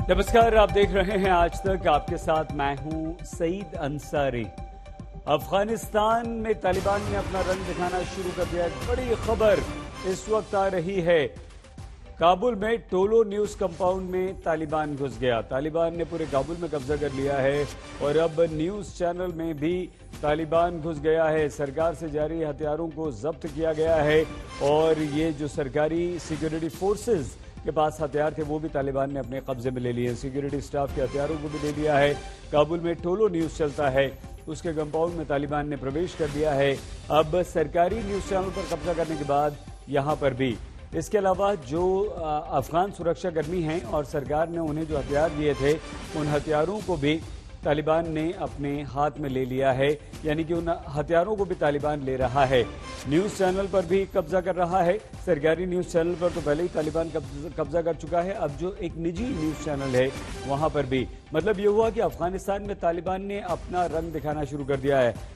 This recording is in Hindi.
नमस्कार, आप देख रहे हैं आज तक। आपके साथ मैं हूं सईद अंसारी। अफगानिस्तान में तालिबान ने अपना रंग दिखाना शुरू कर दिया। एक बड़ी खबर इस वक्त आ रही है। काबुल में टोलो न्यूज कंपाउंड में तालिबान घुस गया। तालिबान ने पूरे काबुल में कब्जा कर लिया है और अब न्यूज चैनल में भी तालिबान घुस गया है। सरकार से जारी हथियारों को जब्त किया गया है और ये जो सरकारी सिक्योरिटी फोर्सेज के पास हथियार थे वो भी तालिबान ने अपने कब्जे में ले लिए। सिक्योरिटी स्टाफ के हथियारों को भी ले लिया है। काबुल में टोलो न्यूज चलता है, उसके कंपाउंड में तालिबान ने प्रवेश कर दिया है। अब सरकारी न्यूज चैनल पर कब्जा करने के बाद यहां पर भी इसके अलावा जो अफगान सुरक्षाकर्मी हैं और सरकार ने उन्हें जो हथियार दिए थे उन हथियारों को भी तालिबान ने अपने हाथ में ले लिया है, यानी कि उन हथियारों को भी तालिबान ले रहा है। न्यूज चैनल पर भी कब्जा कर रहा है। सरकारी न्यूज चैनल पर तो पहले ही तालिबान कब्जा कर चुका है। अब जो एक निजी न्यूज चैनल है वहां पर भी, मतलब ये हुआ कि अफगानिस्तान में तालिबान ने अपना रंग दिखाना शुरू कर दिया है।